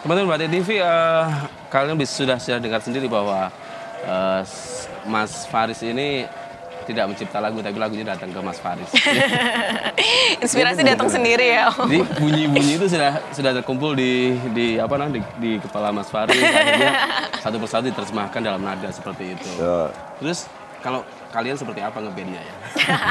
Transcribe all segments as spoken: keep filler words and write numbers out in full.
Teman-teman Mbak T V, uh, kalian bisa sudah sudah dengar sendiri bahwa uh, Mas Faris ini tidak mencipta lagu, tapi lagunya datang ke Mas Faris. Inspirasi datang sendiri ya. Jadi bunyi-bunyi itu sudah sudah terkumpul di di apa namanya di, di kepala Mas Faris. Akhirnya satu persatu diterjemahkan dalam nada seperti itu. So. Terus kalau kalian seperti apa ngebandnya ya?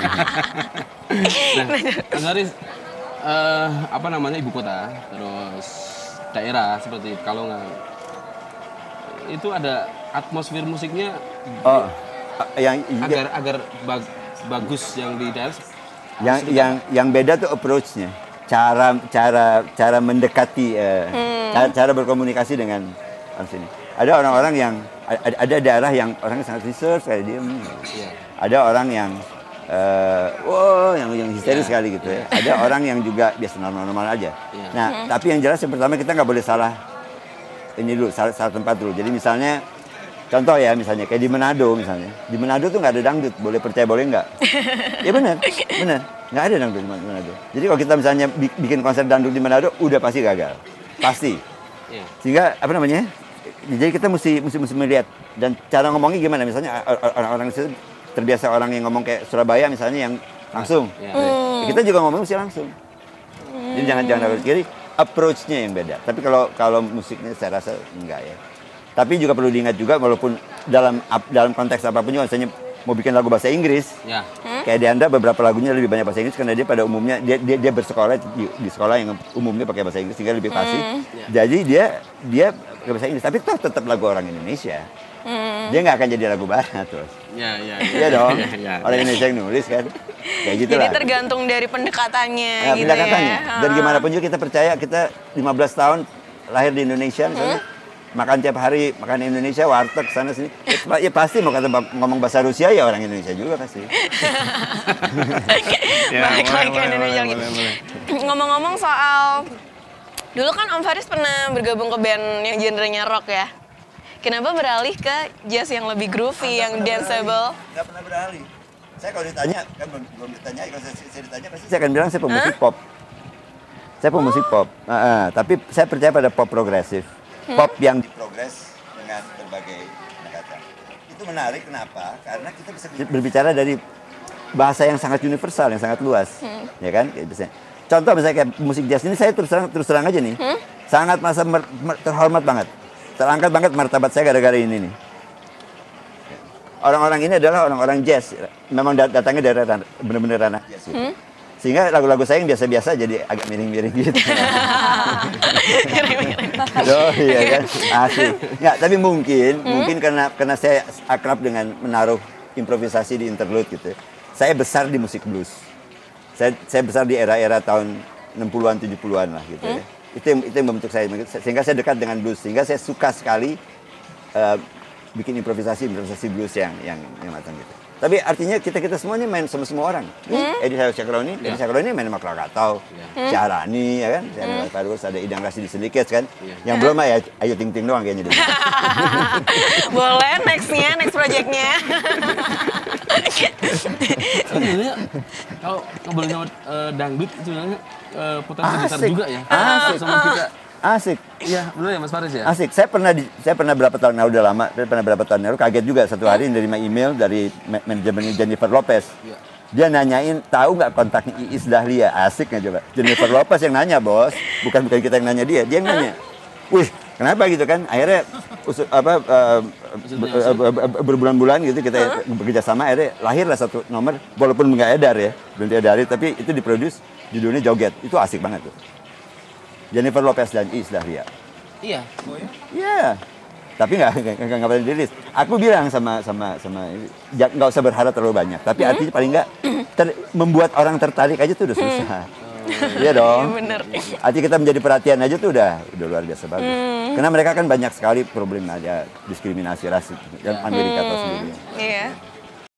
Nah, Mas Faris, uh, apa namanya ibu kota, terus daerah seperti kalau nggak itu ada atmosfer musiknya. Oh. Yang agar agar bag, bagus yang di daerah yang yang yang beda tuh approach-nya, cara cara cara mendekati uh, hmm. cara, cara berkomunikasi dengan orang sini. Ada orang-orang yang ada, ada daerah yang orangnya sangat reserve kayak diem, yeah. Ada orang yang uh, wow yang yang histeris yeah. sekali gitu ya. Ada orang yang juga biasa normal-normal aja. Yeah. Nah hmm. tapi yang jelas yang pertama kita nggak boleh salah ini dulu, salah, salah tempat dulu. Jadi misalnya contoh ya, misalnya kayak di Manado misalnya. Di Manado tuh nggak ada dangdut, boleh percaya boleh nggak? Ya benar, benar. Nggak ada dangdut di Manado. Jadi kalau kita misalnya bikin konser dangdut di Manado, udah pasti gagal. Pasti. Sehingga, apa namanya, jadi kita mesti, mesti, mesti melihat. Dan cara ngomongnya gimana? Misalnya orang-orang itu terbiasa orang yang ngomong kayak Surabaya misalnya yang langsung. Hmm. Kita juga ngomong mesti langsung. Jadi jangan jangan harus kiri. Approach-nya yang beda. Tapi kalau kalau musiknya saya rasa enggak ya. Tapi juga perlu diingat juga, walaupun dalam dalam konteks apapun juga, misalnya mau bikin lagu bahasa Inggris, ya. hmm? kayak Deanda beberapa lagunya lebih banyak bahasa Inggris karena dia pada umumnya dia dia, dia bersekolah di, di sekolah yang umumnya pakai bahasa Inggris sehingga lebih fasih. Hmm. Jadi dia dia pakai bahasa Inggris, tapi toh tetap lagu orang Indonesia. Hmm. Dia nggak akan jadi lagu Barat terus. Ya, ya, ya. Iya dong. Ya, ya, orang Indonesia yang nulis kan. Kayak gitu Jadi lah. tergantung dari pendekatannya. Nah, gitu pendekatannya. Ya. Dan gimana pun juga kita percaya kita lima belas tahun lahir di Indonesia misalnya. Hmm? Makan tiap hari, makan Indonesia, warteg, sana sini. Ya, ya pasti mau kata ngomong bahasa Rusia ya orang Indonesia juga pasti. ya, Balik lagi ke Indonesia gitu. Ngomong-ngomong soal, dulu kan Om Faris pernah bergabung ke band yang genrenya rock ya. Kenapa beralih ke jazz yang lebih groovy, ah, yang danceable? Gak pernah beralih. Saya kalau ditanya, kan belum, belum ditanya, kalau saya, saya ditanya pasti saya akan bilang saya pemusik huh? pop. Saya pemusik oh. pop, uh, uh, tapi saya percaya pada pop progresif. Hmm? Pop yang diprogres dengan berbagai pendekatan. Itu menarik, kenapa? Karena kita bisa berbicara dari bahasa yang sangat universal, yang sangat luas. Hmm. Ya kan? Contoh misalnya kayak musik jazz ini, saya terus terang, terus terang aja nih. Hmm? Sangat masa mer, mer, terhormat banget. Terangkat banget martabat saya gara-gara ini nih. Orang-orang ini adalah orang-orang jazz. Memang datangnya dari benar-benar ranah jazz. Gitu. Hmm? Sehingga lagu-lagu saya yang biasa-biasa jadi agak miring-miring gitu. Oh iya kan, asik. Nggak, tapi mungkin, hmm? mungkin karena karena saya akrab dengan menaruh improvisasi di interlude gitu. Saya besar di musik blues. Saya saya besar di era-era tahun enam puluhan, tujuh puluhan lah gitu hmm? ya. Itu yang, itu yang membentuk saya. Sehingga saya dekat dengan blues. Sehingga saya suka sekali uh, bikin improvisasi, improvisasi blues yang yang, yang macam gitu. Tapi artinya kita-kita semuanya main sama semua orang. Hmm? Edi Syakroni, Edi Syakroni main sama Krakatau, hmm? Syahrani, ya kan? Hmm? Terus ada Idang Rashidi Sedikit kan? Yeah. Yang belum mah ya Ayu Ting Ting doang kayaknya. Boleh, next-nya, next project-nya. Sebenarnya kalau ngobrolin sama uh, dangdut itu sebenarnya uh, potensi besar juga ya. Asik. Sama kita. Asik. Iya, benar ya Mas Faris ya? Asik. Saya pernah di, saya pernah berapa tahun lalu, udah lama, saya pernah berapa tahun lalu kaget juga satu hari nerima email dari manajemen Jennifer Lopez. Ya. Dia nanyain, tahu nggak kontaknya Iis Dahlia? Asik nggak coba? Jennifer Lopez yang nanya, bos. Bukan bukan kita yang nanya dia, dia yang nanya. Wih, kenapa gitu kan? Akhirnya usul, apa uh, berbulan-bulan gitu kita bekerja sama, akhirnya lahirlah satu nomor, walaupun nggak edar ya, belum diedari, tapi itu diproduce, judulnya Joget. Itu asik banget tuh. Jennifer Lopez dan Iis Dahlia. Iya. Oh ya? Iya. Tapi nggak nggak nggak pernah dirilis. Aku bilang sama sama sama nggak usah berharap terlalu banyak. Tapi hmm? artinya paling nggak membuat orang tertarik aja tuh udah susah. Hmm. Iya dong. Iya bener. Artinya kita menjadi perhatian aja tuh udah udah luar biasa bagus. Hmm. Karena mereka kan banyak sekali problem aja diskriminasi ras dan Amerika hmm. atau sendiri. Iya.